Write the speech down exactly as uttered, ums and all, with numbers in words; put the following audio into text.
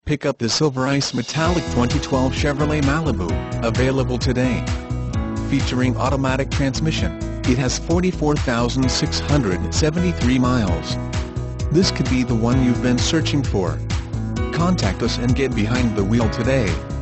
Pick up the Silver Ice Metallic twenty twelve Chevrolet Malibu, available today. Featuring automatic transmission, it has forty-four thousand six hundred seventy-three miles. This could be the one you've been searching for. Contact us and get behind the wheel today.